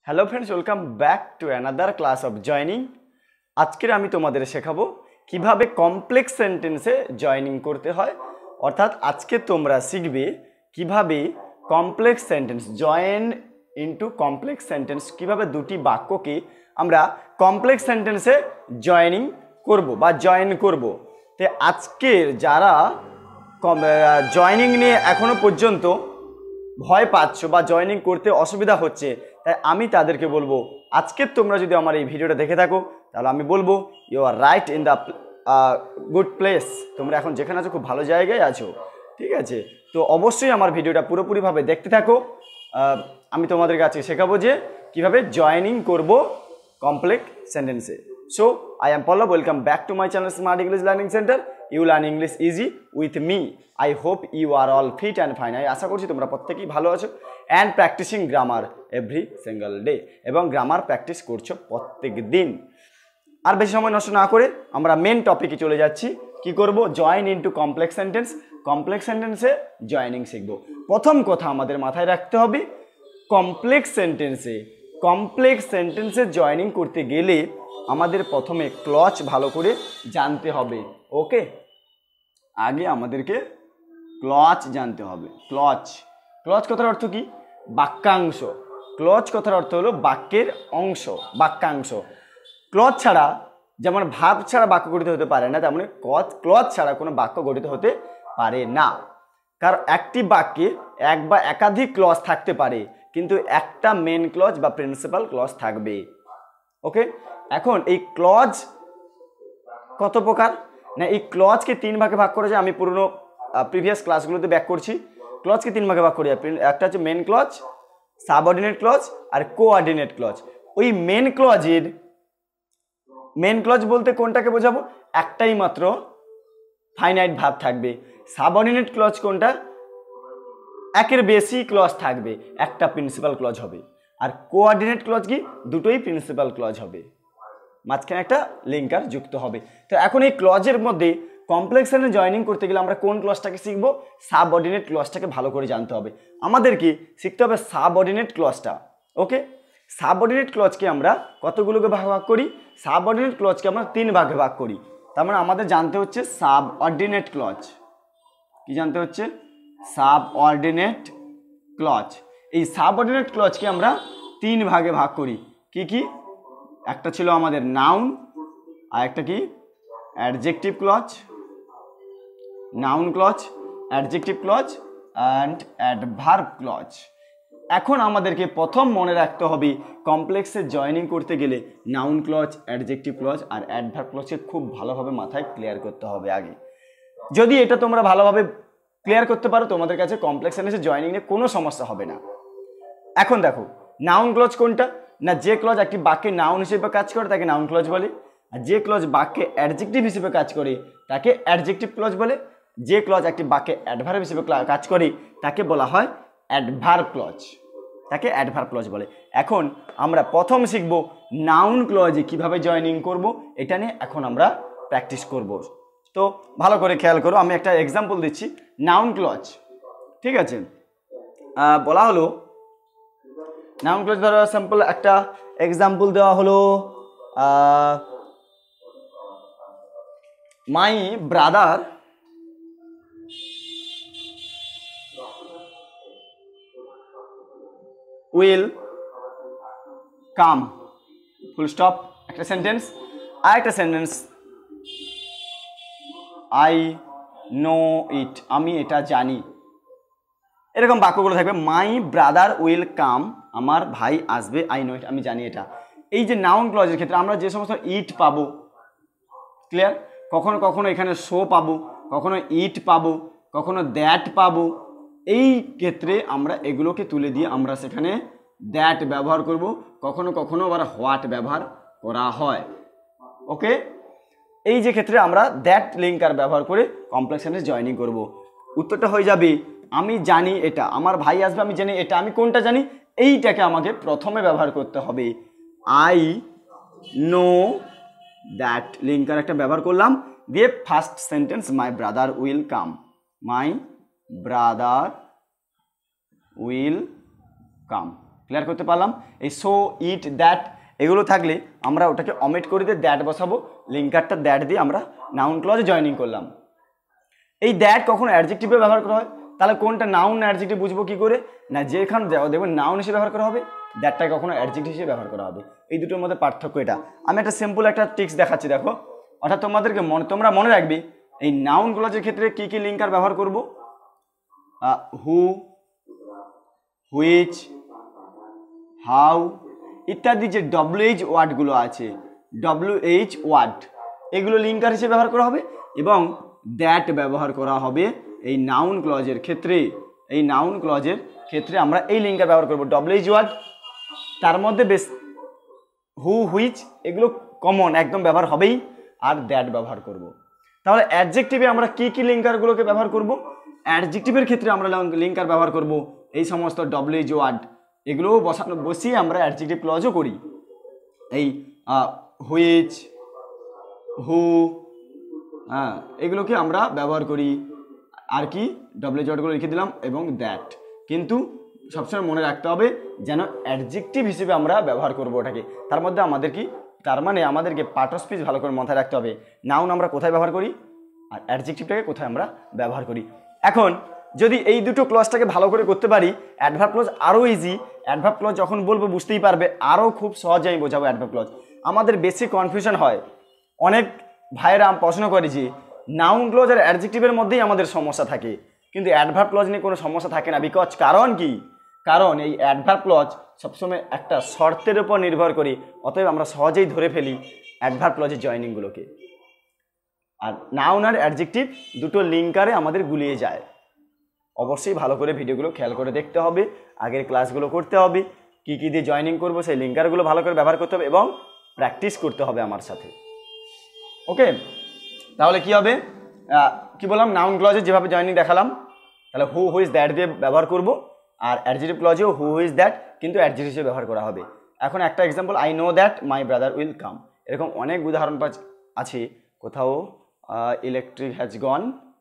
Hello friends, welcome back to another class of joining. আজকের আমি তোমাদের শেখাবো কিভাবে কমপ্লেক্স সেন্টেন্সে জয়নিং করতে হয়। অর্থাৎ আজকে তোমরা শিখবে কিভাবে complex sentence join into complex sentence, কিভাবে দুটি বাক্যকে আমরা কমপ্লেক্স সেন্টেন্সে জয়নিং করব বা জয়েন করব। তো আজকের যারা জয়নিং নিয়ে এখনো পর্যন্ত ভয় পাচ্ছ বা জয়েনিং করতে অসুবিধা হচ্ছে, তাই আমি তাদেরকে বলবো আজকে তোমরা যদি আমার এই ভিডিওটা দেখে থাকো তাহলে আমি বলবো you are right in the good place. তোমরা এখন যেখানে আছো খুব ভালো জায়গায় আছো, ঠিক আছে? তো অবশ্যই আমার ভিডিওটা পুরোপুরিভাবে দেখতে থাকো। আমি তোমাদের কাছে শেখাবো যে কিভাবে জয়েনিং করব কমপ্লেক্স সেন্টেন্সে। So I am Pallab, welcome back to my channel smart English learning centre. You learn English easy with me. I hope you are all fit and fine. আমি আশা করছি তোমরা প্রত্যেকেই ভালো আছো and practising grammar every single day, এবং grammar practice করছো প্রত্যেক দিন। আর বেশি সময় নষ্ট না করে আমরা মেন টপিকে চলে যাচ্ছি। কি করব? Join into complex sentence. Complex সেন্টেন্সে জয়েনিং শিখব। প্রথম কথা আমাদের মাথায় রাখতে হবে, কমপ্লেক্স সেন্টেন্সে জয়েনিং করতে গেলে আমাদের প্রথমে ক্লজ ভালো করে জানতে হবে। ওকে, আগে আমাদেরকে ক্লজ জানতে হবে। ক্লজ কথার অর্থ কি? বাক্যাংশ। ক্লজ কথার অর্থ হলো বাক্যের অংশ, বাক্যাংশ। ক্লজ ছাড়া, যেমন ভার্ব ছাড়া বাক্য গঠিত হতে পারে না, তেমনি ক্লজ ছাড়া কোনো বাক্য গঠিত হতে পারে না। কারণ একটি বাক্যে এক বা একাধিক ক্লজ থাকতে পারে, কিন্তু একটা মেন ক্লজ বা প্রিন্সিপাল ক্লজ থাকবে। ওকে, এখন এই ক্লজ কত প্রকার? না, এই ক্লজকে তিন ভাগে ভাগ করা যায়। আমি পুরনো প্রিভিয়াস ক্লাসগুলোতে ব্যাক করছি। ক্লজকে তিন ভাগে ভাগ করা যায়। একটা হচ্ছে মেন ক্লজ, সাবঅর্ডিনেট ক্লজ আর কোঅর্ডিনেট ক্লজ। ওই মেন ক্লজ বলতে কোনটাকে বোঝাবো? একটাই মাত্র ফাইনাইট ভার্ব থাকবে। সাবঅর্ডিনেট ক্লজ কোনটা? একের বেশি ক্লজ থাকবে, একটা প্রিন্সিপাল ক্লজ হবে। আর কোঅর্ডিনেট ক্লজ কি? দুটোই প্রিন্সিপাল ক্লজ হবে, মাঝখানে একটা লিঙ্কার যুক্ত হবে। তো এখন এই ক্লজের মধ্যে কমপ্লেক্স সেন্টেন্স জয়েনিং করতে গেলে আমরা কোন ক্লজটাকে শিখবো? সাবঅর্ডিনেট ক্লজটাকে ভালো করে জানতে হবে। আমাদেরকে শিখতে হবে সাবঅর্ডিনেট ক্লজটা। ওকে, সাবঅর্ডিনেট ক্লজকে আমরা কতগুলোকে ভাগ করি? সাবঅর্ডিনেট ক্লজকে আমরা তিন ভাগে ভাগ করি। তার মানে আমাদের জানতে হচ্ছে সাবঅর্ডিনেট ক্লজ। কি জানতে হচ্ছে? Subordinate clause. এই সাবঅর্ডিনেট ক্লজকে আমরা তিন ভাগে ভাগ করি। কি কি? একটা ছিল আমাদের নাউন, আর একটা কি? Adjective clause, noun clause, adjective clause and adverb clause. এখন আমাদেরকে প্রথম মনে রাখতে হবে কমপ্লেক্সে জয়েনিং করতে গেলে নাউন ক্লজ, অ্যাডজেক্টিভ ক্লজ আর অ্যাডভার্ব ক্লজকে খুব ভালোভাবে মাথায় ক্লিয়ার করতে হবে আগে। যদি এটা তোমরা ভালোভাবে ক্লিয়ার করতে পারো, তোমাদের কাছে কমপ্লেক্স সেন্টেন্সে জয়েনিং নিয়ে কোনো সমস্যা হবে না। এখন দেখো, নাউন ক্লজ কোনটা? না, যে ক্লজ একটি বাক্যে নাউন হিসেবে কাজ করে তাকে নাউন ক্লজ বলে, আর যে ক্লজ বাক্যে অ্যাডজেক্টিভ হিসেবে কাজ করে তাকে অ্যাডজেক্টিভ ক্লজ বলে, যে ক্লজ একটি বাক্যে অ্যাডভার্ব হিসেবে কাজ করে তাকে বলা হয় অ্যাডভার্ব ক্লজ, তাকে অ্যাডভার্ব ক্লজ বলে। এখন আমরা প্রথম শিখব নাউন ক্লজে কিভাবে জয়েনিং করব, এটা নিয়ে এখন আমরা প্র্যাকটিস করব। তো ভালো করে খেয়াল করো, আমি একটা এক্সাম্পল দিচ্ছি। নাউন ক্লজ, ঠিক আছে? বলা হলো নাউন ক্লজ, ধরো স্যাম্পল একটা এক্সাম্পল দেওয়া হলো, my brother will come, full stop, একটা সেন্টেন্স। আর একটা সেন্টেন্স, আই নো ইট, আমি এটা জানি। এরকম বাক্যগুলো থাকবে। মাই ব্রাদার উইল কাম, আমার ভাই আসবে, আই নো ইট, আমি জানি এটা। এই যে নাউন ক্লজের ক্ষেত্রে আমরা যে সমস্ত ইট পাবো, ক্লিয়ার? কখনো কখনো এখানে শো পাবো, কখনো ইট পাবো, কখনো দ্যাট পাবো। এই ক্ষেত্রে আমরা এগুলোকে তুলে দিয়ে আমরা সেখানে দ্যাট ব্যবহার করব, কখনো কখনো আবার হোয়াট ব্যবহার করা হয়। ওকে, এই যে ক্ষেত্রে আমরা দ্যাট লিঙ্কার ব্যবহার করে কমপ্লেক্স সেন্টেন্স জয়েনিং করব। উত্তরটা হয়ে যাবে আমি জানি এটা, আমার ভাই আসবে, আমি জানি এটা। আমি কোনটা জানি? এইটাকে আমাকে প্রথমে ব্যবহার করতে হবে। আই নো দ্যাট লিঙ্কার একটা ব্যবহার করলাম, দিয়ে first sentence my brother will come, my brother will come. Clear করতে পারলাম? এই সো, ইট, দ্যাট এগুলো থাকলে আমরা ওটাকে অমিট করে দিয়ে দ্যাট বসাবো, লিঙ্কারটা দ্যাট দিয়ে আমরা নাউন ক্লজে জয়েনিং করলাম। এই দ্যাট কখনো অ্যাডজেক্টিভে ব্যবহার করা হয়, তাহলে কোনটা নাউন অ্যাডজেক্টিভ বুঝবো কি করে? না, যেখানে দেখবেন নাউন হিসেবে ব্যবহার করা হবে, দ্যাটটা কখনো অ্যাডজেক্টিভ হিসেবে ব্যবহার করা হবে। এই দুটোর মধ্যে পার্থক্য এটা। আমি একটা সিম্পল একটা ট্রিক্স দেখাচ্ছি, দেখো। অর্থাৎ তোমাদেরকে তোমরা মনে রাখবে এই নাউন ক্লজের ক্ষেত্রে কি কি লিঙ্কার ব্যবহার করব? হু, হুইচ, হাউ ইত্যাদি যে WH ওয়ার্ডগুলো আছে, WH ওয়ার্ড, এগুলো লিঙ্কার হিসেবে ব্যবহার করা হবে। এবং দ্যাট ব্যবহার করা হবে এই নাউন ক্লজের ক্ষেত্রে। এই নাউন ক্লজের ক্ষেত্রে আমরা এই লিঙ্কার ব্যবহার করব, WH ওয়ার্ড। তার মধ্যে বেশ হু, হুইচ এগুলো কমন একদম ব্যবহার হবেই, আর দ্যাট ব্যবহার করব। তাহলে অ্যাডজেক্টিভে আমরা কি কি লিঙ্কারগুলোকে ব্যবহার করব? অ্যাডজেক্টিভের ক্ষেত্রে আমরা লিঙ্কার ব্যবহার করব এই সমস্ত WH ওয়ার্ড, এগুলোও বসিয়ে আমরা অ্যাডজেক্টিভ ক্লজও করি। এই হুইচ, হু, এগুলোকে আমরা ব্যবহার করি। আর কি WH ওয়ার্ডগুলো লিখে দিলাম, এবং দ্যাট। কিন্তু সবসময় মনে রাখতে হবে যেন অ্যাডজেক্টিভ হিসেবে আমরা ব্যবহার করব ওটাকে। তার মধ্যে তার মানে আমাদেরকে পার্ট অফ স্পিচ ভালো করে মাথায় রাখতে হবে, নাউন আমরা কোথায় ব্যবহার করি আর অ্যাডজেক্টিভটাকে কোথায় আমরা ব্যবহার করি। এখন যদি এই দুটো ক্লজটাকে ভালো করে করতে পারি, অ্যাডভার্ব ক্লজ আরও ইজি। অ্যাডভার্ব ক্লজ যখন বলবো বুঝতেই পারবে, আরও খুব সহজে আমি বোঝাবো অ্যাডভার্ব ক্লজ। আমাদের বেশি কনফিউশন হয়, অনেক ভাইয়েরা প্রশ্ন করে যে নাউন ক্লজ আর অ্যাডজেক্টিভের মধ্যেই আমাদের সমস্যা থাকে, কিন্তু অ্যাডভার্ব ক্লজ নিয়ে কোনো সমস্যা থাকে না। কারণ কি? কারণ এই অ্যাডভার্ব ক্লজ সবসময় একটা শর্তের উপর নির্ভর করে, অতএব আমরা সহজেই ধরে ফেলি অ্যাডভার্ব ক্লজের জয়েনিংগুলোকে। আর নাউন আর অ্যাডজেক্টিভ দুটো লিঙ্কারে আমাদের গুলিয়ে যায়। অবশ্যই ভালো করে ভিডিওগুলো খেয়াল করে দেখতে হবে, আগের ক্লাসগুলো করতে হবে, কি কি দিয়ে জয়েনিং করবো সেই লিঙ্কারগুলো ভালো করে ব্যবহার করতে হবে এবং প্র্যাকটিস করতে হবে আমার সাথে। ওকে, তাহলে কি হবে? কি বললাম, নাউন ক্লজে যেভাবে জয়েনিং দেখালাম, তাহলে হু, হুইজ, দ্যাট দিয়ে ব্যবহার করব। আর অ্যাডজেক্টিভ ক্লজেও হু, হুইজ, দ্যাট কিন্তু অ্যাডজেক্টিভ হিসেবে ব্যবহার করা হবে। এখন একটা example, I know that my brother will come. এরকম অনেক উদাহরণ আছে। কোথাও ইলেকট্রিক হ্যাজ গন